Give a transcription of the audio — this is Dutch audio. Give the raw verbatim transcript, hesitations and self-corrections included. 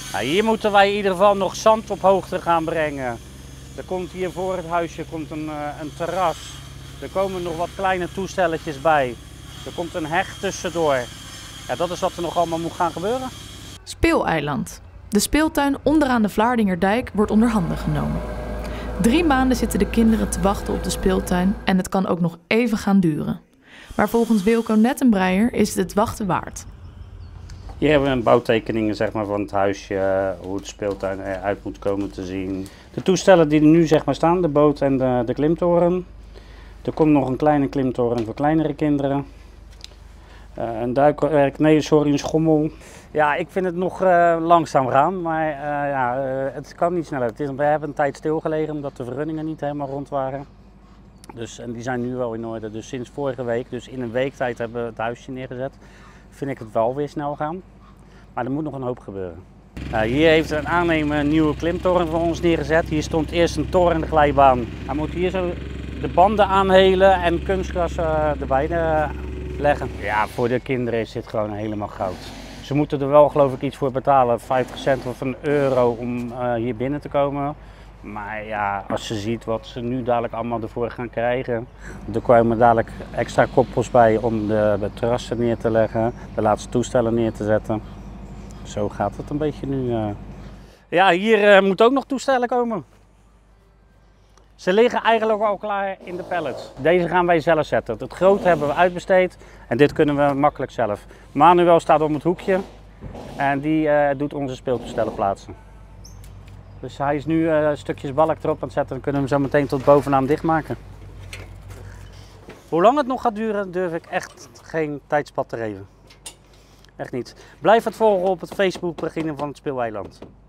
Nou, hier moeten wij in ieder geval nog zand op hoogte gaan brengen. Er komt hier voor het huisje komt een, een terras. Er komen nog wat kleine toestelletjes bij. Er komt een heg tussendoor. Ja, dat is wat er nog allemaal moet gaan gebeuren. Speeleiland. De speeltuin onderaan de Vlaardingerdijk wordt onder handen genomen. Drie maanden zitten de kinderen te wachten op de speeltuin en het kan ook nog even gaan duren. Maar volgens Wilco Nettenbreijer is het het wachten waard. Hier hebben we een bouwtekeningen zeg maar, van het huisje, hoe de speeltuin eruit moet komen te zien. De toestellen die er nu zeg maar, staan, de boot en de, de klimtoren. Er komt nog een kleine klimtoren voor kleinere kinderen. Uh, een duikwerk, nee sorry, een schommel. Ja, ik vind het nog uh, langzaam gaan, maar uh, ja, uh, het kan niet sneller. Het is, we hebben een tijd stilgelegen omdat de vergunningen niet helemaal rond waren. Dus, en die zijn nu wel in orde. Dus sinds vorige week, dus in een week tijd hebben we het huisje neergezet. Vind ik het wel weer snel gaan. Maar er moet nog een hoop gebeuren. Uh, hier heeft een aannemer een nieuwe klimtoren voor ons neergezet. Hier stond eerst een toren in de glijbaan. Hij moet hier zo de banden aanhelen en kunstgras uh, erbij uh, leggen. Ja, voor de kinderen is dit gewoon helemaal goud. Ze moeten er wel geloof ik iets voor betalen, vijftig cent of een euro om uh, hier binnen te komen. Maar ja, als je ziet wat ze nu dadelijk allemaal ervoor gaan krijgen. Er komen dadelijk extra koppels bij om de, de terrassen neer te leggen, de laatste toestellen neer te zetten. Zo gaat het een beetje nu. Uh. Ja, hier uh, moeten ook nog toestellen komen. Ze liggen eigenlijk al klaar in de pallets. Deze gaan wij zelf zetten. Het grote hebben we uitbesteed en dit kunnen we makkelijk zelf. Manuel staat om het hoekje en die uh, doet onze speeltoestellen plaatsen. Dus hij is nu uh, stukjes balk erop aan het zetten en kunnen we hem zo meteen tot bovenaan dichtmaken. Hoe lang het nog gaat duren durf ik echt geen tijdspad te geven. Echt niet. Blijf het volgen op het Facebookpagina van het Speeleiland.